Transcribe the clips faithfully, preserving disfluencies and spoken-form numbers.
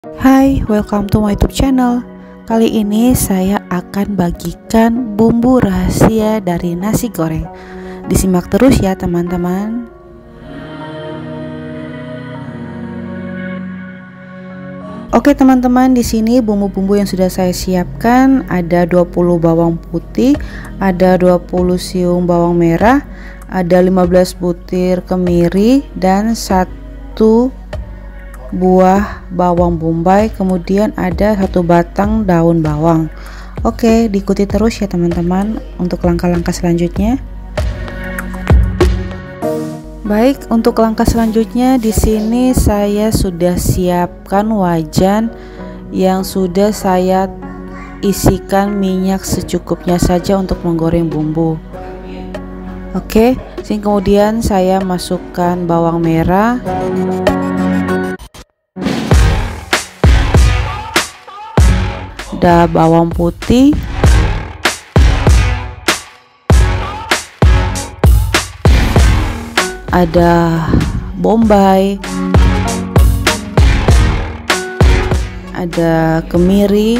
Hai, welcome to my YouTube channel. Kali ini saya akan bagikan bumbu rahasia dari nasi goreng. Disimak terus ya teman-teman. Oke teman-teman, di sini bumbu-bumbu yang sudah saya siapkan ada dua puluh bawang putih, ada dua puluh siung bawang merah, ada lima belas butir kemiri dan satu buah bawang bombay, kemudian ada satu batang daun bawang. Oke, diikuti terus ya teman-teman untuk langkah-langkah selanjutnya. Baik, untuk langkah selanjutnya di sini saya sudah siapkan wajan yang sudah saya isikan minyak secukupnya saja untuk menggoreng bumbu. Oke, sini kemudian saya masukkan bawang merah, ada bawang putih, ada bombay, ada kemiri,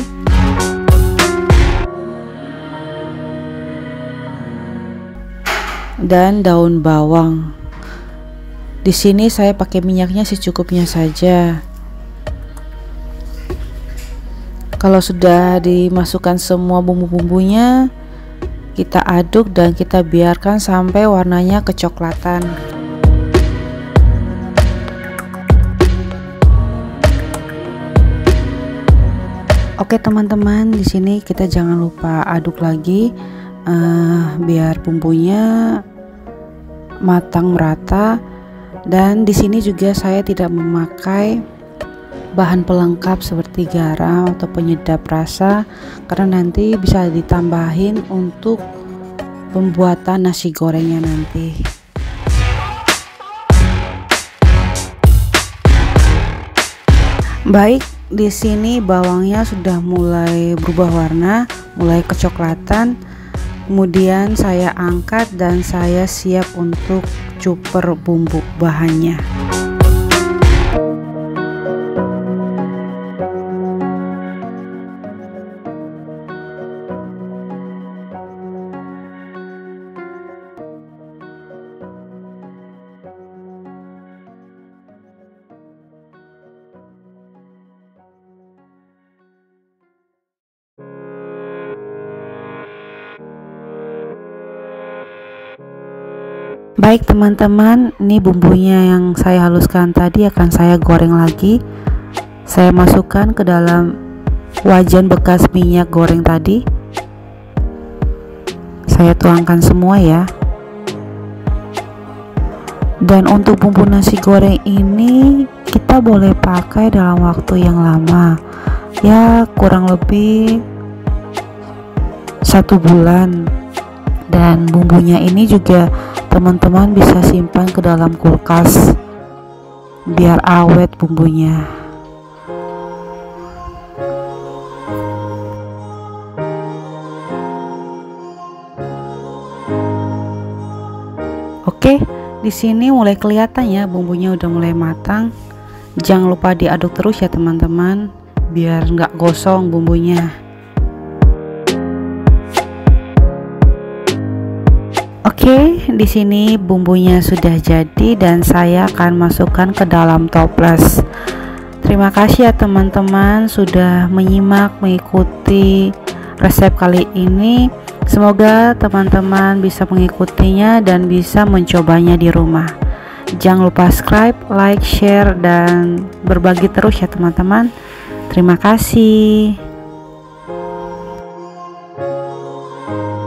dan daun bawang. Di sini saya pakai minyaknya secukupnya saja. Kalau sudah dimasukkan semua bumbu-bumbunya, kita aduk dan kita biarkan sampai warnanya kecoklatan. Oke teman-teman, di sini kita jangan lupa aduk lagi uh, biar bumbunya matang merata. Dan di sini juga saya tidak memakai bahan pelengkap seperti garam atau penyedap rasa karena nanti bisa ditambahin untuk pembuatan nasi gorengnya nanti. Baik, di sini bawangnya sudah mulai berubah warna, mulai kecoklatan. Kemudian saya angkat dan saya siap untuk cuper bumbu bahannya. Baik teman-teman, ini bumbunya yang saya haluskan tadi akan saya goreng lagi. Saya masukkan ke dalam wajan bekas minyak goreng tadi. Saya tuangkan semua ya. Dan untuk bumbu nasi goreng ini kita boleh pakai dalam waktu yang lama, ya kurang lebih satu bulan. Dan bumbunya ini juga teman-teman bisa simpan ke dalam kulkas biar awet bumbunya. Oke, di sini mulai kelihatan ya bumbunya udah mulai matang. Jangan lupa diaduk terus ya teman-teman biar nggak gosong bumbunya. Oke, di sini bumbunya sudah jadi dan saya akan masukkan ke dalam toples. Terima kasih ya teman-teman sudah menyimak mengikuti resep kali ini. Semoga teman-teman bisa mengikutinya dan bisa mencobanya di rumah. Jangan lupa subscribe, like, share, dan berbagi terus ya teman-teman. Terima kasih.